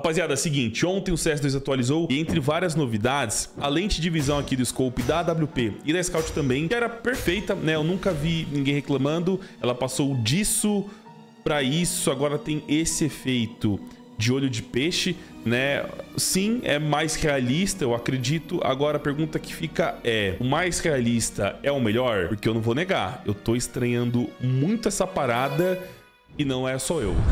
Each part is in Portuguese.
Rapaziada, é o seguinte, ontem o CS2 atualizou e entre várias novidades, a lente de visão aqui do scope da AWP e da Scout também, que era perfeita, né? Eu nunca vi ninguém reclamando. Ela passou disso pra isso, agora tem esse efeito de olho de peixe, né? Sim, é mais realista, eu acredito. Agora a pergunta que fica é: o mais realista é o melhor? Porque eu não vou negar, eu tô estranhando muito essa parada e não é só eu.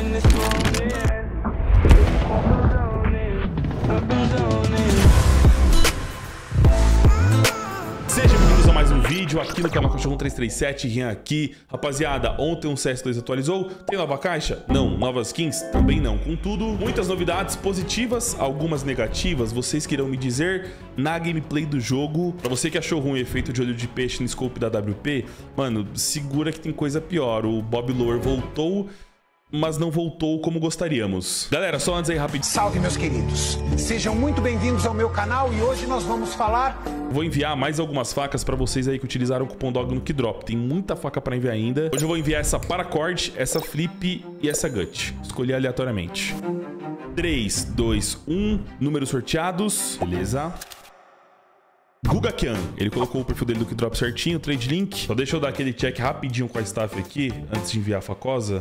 Sejam bem-vindos a mais um vídeo aqui no canal Cachorro 1337, Rian aqui. Rapaziada, ontem o CS2 atualizou. Tem nova caixa? Não. Novas skins? Também não. Contudo, muitas novidades positivas, algumas negativas. Vocês que irão me dizer na gameplay do jogo. Pra você que achou ruim o efeito de olho de peixe no scope da AWP, mano, segura que tem coisa pior. O Bob Lower voltou, mas não voltou como gostaríamos. Galera, só antes aí rapidinho. Salve, meus queridos. Sejam muito bem-vindos ao meu canal e hoje nós vamos falar... Vou enviar mais algumas facas pra vocês aí que utilizaram o cupom DOG no Keydrop. Tem muita faca pra enviar ainda. Hoje eu vou enviar essa Paracord, essa Flip e essa Gut. Escolhi aleatoriamente. 3, 2, 1. Números sorteados. Beleza. Gugakian, ele colocou o perfil dele do Keydrop certinho, trade link. Só deixa eu dar aquele check rapidinho com a staff aqui, antes de enviar a facosa.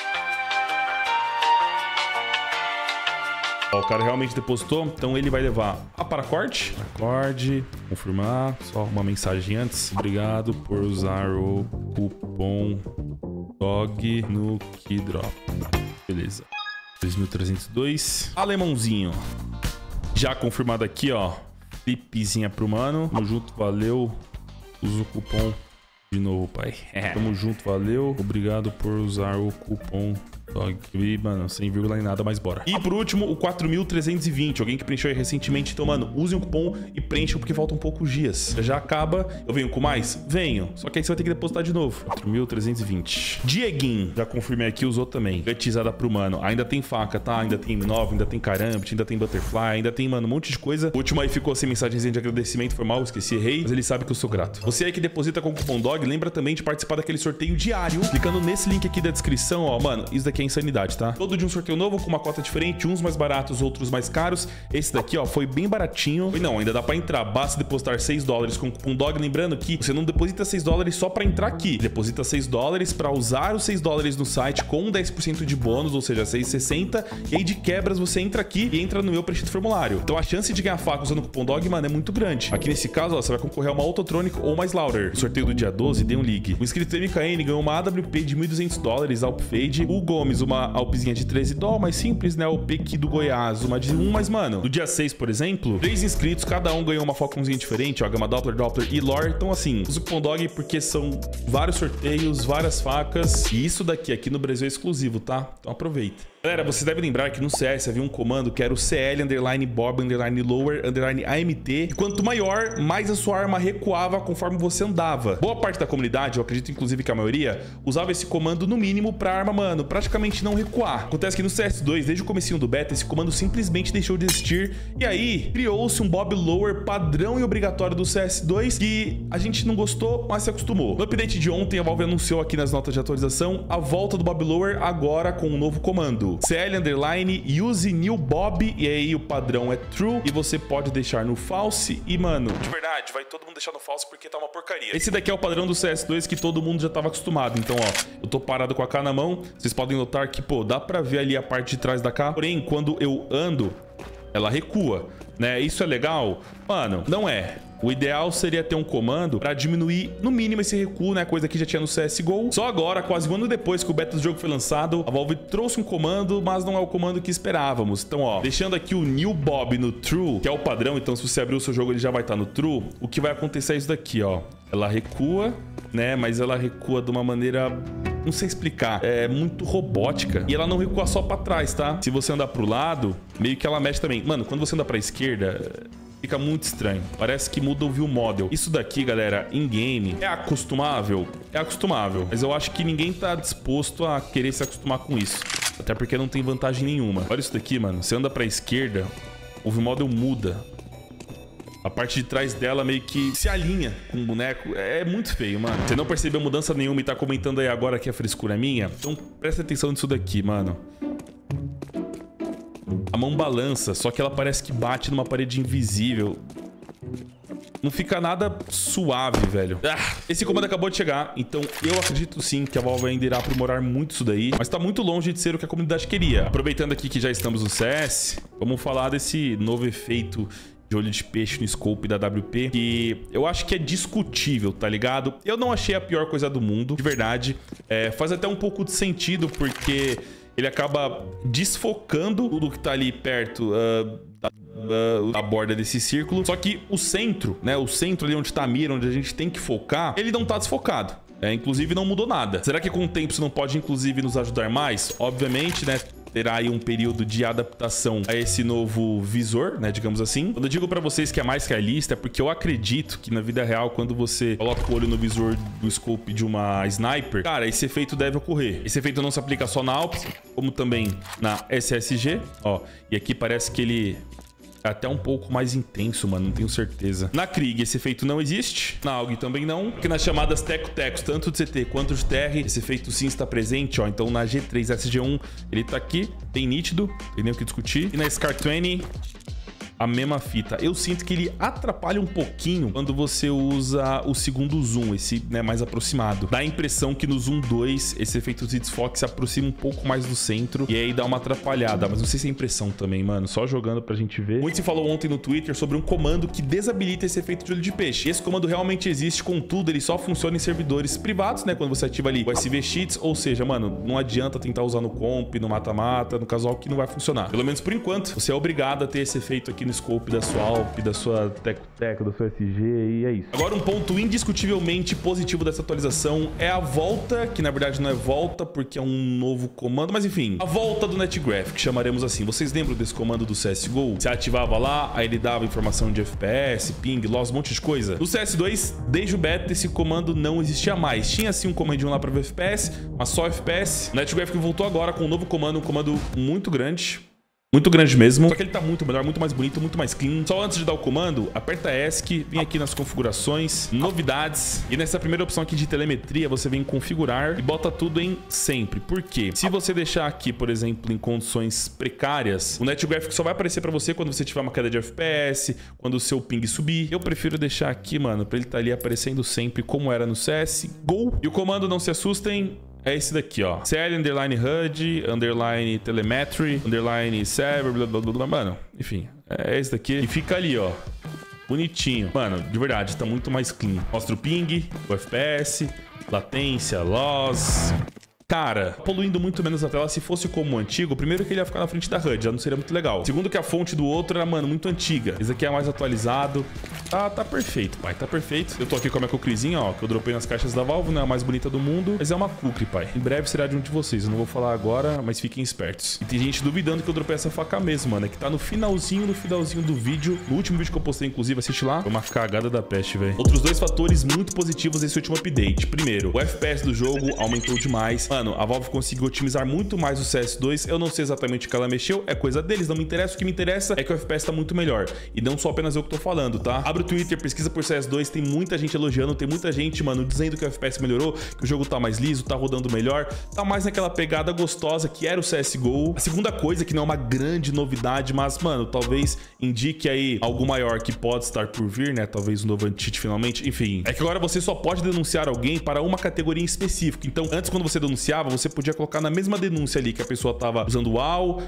Ó, o cara realmente depositou, então ele vai levar a Paracord. Paracord, confirmar, só uma mensagem antes. Obrigado por usar o cupom DOG no Keydrop. Beleza. 2.302. Alemãozinho. Já confirmado aqui, ó. Flipzinha pro mano. Tamo junto, valeu. Usa o cupom de novo, pai. Tamo junto, valeu. Obrigado por usar o cupom DOG, mano, sem vírgula nem nada, mas bora. E por último, o 4.320. Alguém que preencheu aí recentemente. Então, mano, usem o cupom e preencham porque faltam poucos dias. Já acaba. Eu venho com mais? Venho. Só que aí você vai ter que depositar de novo. 4.320. Dieguinho. Já confirmei aqui, usou também. Gatizada pro mano. Ainda tem faca, tá? Ainda tem 9, ainda tem carambit, ainda tem butterfly, ainda tem, mano, um monte de coisa. O último aí ficou sem mensagenzinha de agradecimento. Foi mal, esqueci, errei. Mas ele sabe que eu sou grato. Você aí que deposita com o cupom DOG, lembra também de participar daquele sorteio diário. Clicando nesse link aqui da descrição, ó. Mano, isso daqui é insanidade, tá? Todo dia um sorteio novo com uma cota diferente, uns mais baratos, outros mais caros. Esse daqui, ó, foi bem baratinho. E não, ainda dá pra entrar. Basta depositar $6 com o cupom DOG. Lembrando que você não deposita $6 só pra entrar aqui. Deposita $6 pra usar os $6 no site com 10% de bônus, ou seja, 6,60. E aí de quebras você entra aqui e entra no meu preenchido formulário. Então a chance de ganhar faca usando o cupom DOG, mano, é muito grande. Aqui nesse caso, ó, você vai concorrer a uma Autotronic ou uma Slaughter. O sorteio do dia 12, dê um ligue. O inscrito MKN ganhou uma AWP de $1.200, Alp Fade. O Gomes, uma Alpzinha de 13 doll, mais simples, né? O Pequi do Goiás, uma de 1, mas, mano, no dia 6, por exemplo, 3 inscritos, cada um ganhou uma Falconzinha diferente, ó, Gama Doppler, Doppler e Lore. Então, assim, usa o cupom DOG porque são vários sorteios, várias facas, e isso daqui aqui no Brasil é exclusivo, tá? Então aproveita. Galera, vocês devem lembrar que no CS havia um comando que era o CL_Bob_Lower_AMT. E quanto maior, mais a sua arma recuava conforme você andava. Boa parte da comunidade, eu acredito inclusive que a maioria, usava esse comando no mínimo pra arma, mano, praticamente não recuar. Acontece que no CS2, desde o comecinho do beta, esse comando simplesmente deixou de existir. E aí, criou-se um Bob Lower padrão e obrigatório do CS2 que a gente não gostou, mas se acostumou. No update de ontem, a Valve anunciou aqui nas notas de atualização a volta do Bob Lower agora com um novo comando. CL_use new Bob, e aí o padrão é true e você pode deixar no false. E mano, de verdade, vai todo mundo deixar no false porque tá uma porcaria. Esse daqui é o padrão do CS2 que todo mundo já tava acostumado. Então, ó, eu tô parado com a K na mão. Vocês podem notar que, pô, dá pra ver ali a parte de trás da K. Porém, quando eu ando, ela recua, né? Isso é legal? Mano, não é. O ideal seria ter um comando para diminuir no mínimo esse recuo, né? Coisa que já tinha no CSGO. Só agora, quase um ano depois que o beta do jogo foi lançado, a Valve trouxe um comando, mas não é o comando que esperávamos. Então, ó, deixando aqui o new Bob no true, que é o padrão, então se você abrir o seu jogo ele já vai estar no true. O que vai acontecer é isso daqui, ó. Ela recua, né? Mas ela recua de uma maneira... não sei explicar, é muito robótica. E ela não recua só pra trás, tá? Se você andar pro lado, meio que ela mexe também. Mano, quando você anda pra esquerda... fica muito estranho. Parece que muda o view model. Isso daqui, galera, em game, é acostumável? É acostumável. Mas eu acho que ninguém tá disposto a querer se acostumar com isso. Até porque não tem vantagem nenhuma. Olha isso daqui, mano. Você anda pra esquerda, o view model muda. A parte de trás dela meio que se alinha com o boneco. É muito feio, mano. Você não percebeu mudança nenhuma e tá comentando aí agora que a frescura é minha? Então presta atenção nisso daqui, mano. a mão balança, só que ela parece que bate numa parede invisível. Não fica nada suave, velho. Esse comando acabou de chegar, então eu acredito sim que a Valve ainda irá aprimorar muito isso daí, mas tá muito longe de ser o que a comunidade queria. Aproveitando aqui que já estamos no CS, vamos falar desse novo efeito de olho de peixe no scope da WP, que eu acho que é discutível, tá ligado? Eu não achei a pior coisa do mundo, de verdade. Faz até um pouco de sentido, porque ele acaba desfocando tudo que tá ali perto da borda desse círculo. Só que o centro, né? O centro ali onde tá a mira, onde a gente tem que focar, ele não tá desfocado. Inclusive não mudou nada. Será que com o tempo isso não pode, inclusive, nos ajudar mais? Obviamente, né? Terá aí um período de adaptação a esse novo visor, né, digamos assim. Quando eu digo pra vocês que é mais realista, é porque eu acredito que na vida real, quando você coloca o olho no visor do scope de uma sniper, cara, esse efeito deve ocorrer. Esse efeito não se aplica só na Alps, como também na SSG, ó. E aqui parece que ele é até um pouco mais intenso, mano, não tenho certeza. Na Krieg esse efeito não existe, na AUG também não. Porque nas chamadas teco-tecos, tanto de CT quanto de TR, esse efeito sim está presente, ó. Então na G3 SG1 ele tá aqui, bem nítido, tem nem o que discutir. E na SCAR-20 a mesma fita. Eu sinto que ele atrapalha um pouquinho quando você usa o segundo zoom, esse, né, mais aproximado. Dá a impressão que no zoom 2, esse efeito de desfoque se aproxima um pouco mais do centro e aí dá uma atrapalhada. Mas não sei se é impressão também, mano. Só jogando pra gente ver. Muito se falou ontem no Twitter sobre um comando que desabilita esse efeito de olho de peixe. E esse comando realmente existe, contudo, ele só funciona em servidores privados, né? Quando você ativa ali o SV Cheats, ou seja, mano, não adianta tentar usar no comp, no mata-mata, no casual, que não vai funcionar. Pelo menos por enquanto, você é obrigado a ter esse efeito aqui no scope da sua Alp, da sua Teco, da sua SG, e é isso. Agora, um ponto indiscutivelmente positivo dessa atualização é a volta, que na verdade não é volta porque é um novo comando, mas enfim, a volta do NetGraph, que chamaremos assim. Vocês lembram desse comando do CSGO? Você ativava lá, aí ele dava informação de FPS, ping, loss, um monte de coisa. No CS2, desde o beta, esse comando não existia mais. Tinha sim um comandinho lá para ver FPS, mas só FPS. O NetGraph que voltou agora com um novo comando, um comando muito grande. Muito grande mesmo, só que ele tá muito melhor, muito mais bonito, muito mais clean. Só antes de dar o comando, aperta ESC, vem aqui nas configurações, novidades, e nessa primeira opção aqui de telemetria, você vem em configurar e bota tudo em sempre. Por quê? Se você deixar aqui, por exemplo, em condições precárias, o NetGraph só vai aparecer pra você quando você tiver uma queda de FPS, quando o seu ping subir. Eu prefiro deixar aqui, mano, pra ele estar ali aparecendo sempre como era no CSGO. E o comando, não se assustem, é esse daqui, ó. CL, underline HUD, underline telemetry, underline server, blá, blá, blá, blá. Mano, enfim, é esse daqui. E fica ali, ó. Bonitinho. Mano, de verdade, tá muito mais clean. Mostra o ping, o FPS, latência, loss. Cara, poluindo muito menos a tela. Se fosse como o antigo, primeiro que ele ia ficar na frente da HUD, já não seria muito legal. Segundo que a fonte do outro era, mano, muito antiga. Esse aqui é mais atualizado. Tá perfeito, pai, tá perfeito. Eu tô aqui com a minha Kukrizinha, ó, que eu dropei nas caixas da Valve, não é a mais bonita do mundo, mas é uma Kukri, pai. Em breve será de um de vocês, eu não vou falar agora, mas fiquem espertos. E tem gente duvidando que eu dropei essa faca mesmo, mano, é que tá no finalzinho do vídeo. No último vídeo que eu postei, inclusive, assiste lá. Foi uma cagada da peste, velho. Outros dois fatores muito positivos desse último update. Primeiro, o FPS do jogo aumentou demais. Mano, a Valve conseguiu otimizar muito mais o CS2. Eu não sei exatamente o que ela mexeu, é coisa deles, não me interessa. O que me interessa é que o FPS tá muito melhor. E não só apenas eu que tô falando, tá? Abre o Twitter, pesquisa por CS2, tem muita gente elogiando, tem muita gente, mano, dizendo que o FPS melhorou, que o jogo tá mais liso, tá rodando melhor, tá mais naquela pegada gostosa que era o CSGO. A segunda coisa, que não é uma grande novidade, mas, mano, talvez indique aí algo maior que pode estar por vir, né? Talvez um novo anti-cheat finalmente, enfim. É que agora você só pode denunciar alguém para uma categoria em específico. Então, antes, quando você denunciava, você podia colocar na mesma denúncia ali que a pessoa tava usando o WoW,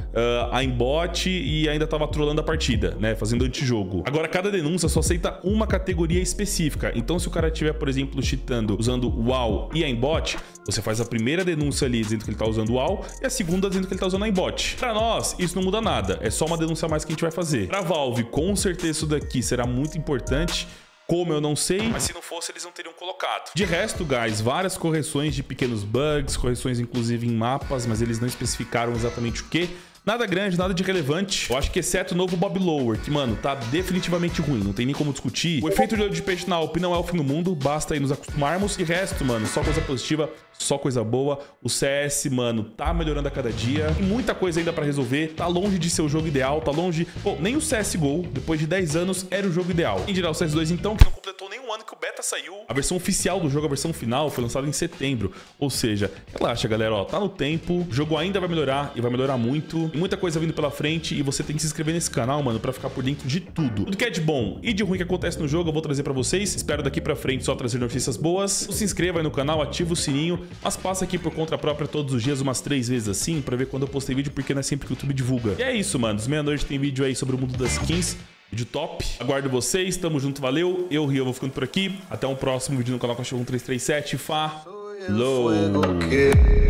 aimbot e ainda tava trolando a partida, né? Fazendo antijogo. Agora, cada denúncia só aceita uma categoria específica. Então, se o cara estiver, por exemplo, cheatando usando o WoW e aimbot, você faz a primeira denúncia ali dizendo que ele tá usando o WoW e a segunda dizendo que ele tá usando aimbot. Pra nós, isso não muda nada. É só uma denúncia a mais que a gente vai fazer. Pra Valve, com certeza isso daqui será muito importante. Como eu não sei, mas se não fosse, eles não teriam colocado. De resto, guys, várias correções de pequenos bugs, correções inclusive em mapas, mas eles não especificaram exatamente o que. Nada grande, nada de relevante. Eu acho que exceto o novo Bob Lower, que, mano, tá definitivamente ruim, não tem nem como discutir. O efeito de olho de peixe na Alp não é o fim do mundo, basta aí nos acostumarmos. E resto, mano, só coisa positiva, só coisa boa. O CS, mano, tá melhorando a cada dia. Tem muita coisa ainda pra resolver, tá longe de ser o jogo ideal, tá longe... Pô, nem o CSGO, depois de 10 anos, era o jogo ideal. Em geral, o CS2, então, que não completou nem um ano que o beta beta saiu, a versão oficial do jogo, a versão final, foi lançada em setembro. Ou seja, relaxa, galera, ó, tá no tempo, o jogo ainda vai melhorar e vai melhorar muito. Tem muita coisa vindo pela frente e você tem que se inscrever nesse canal, mano, pra ficar por dentro de tudo. Tudo que é de bom e de ruim que acontece no jogo, eu vou trazer pra vocês. Espero daqui pra frente só trazer notícias boas. Se inscreva aí no canal, ativa o sininho, mas passa aqui por conta própria todos os dias, umas 3 vezes assim, pra ver quando eu postei vídeo, porque não é sempre que o YouTube divulga. E é isso, mano. Às meia-noite tem vídeo aí sobre o mundo das skins. Vídeo top. Aguardo vocês. Tamo junto, valeu. Eu, Rio, vou ficando por aqui. Até um próximo vídeo no canal Cachorro 1337. Falou!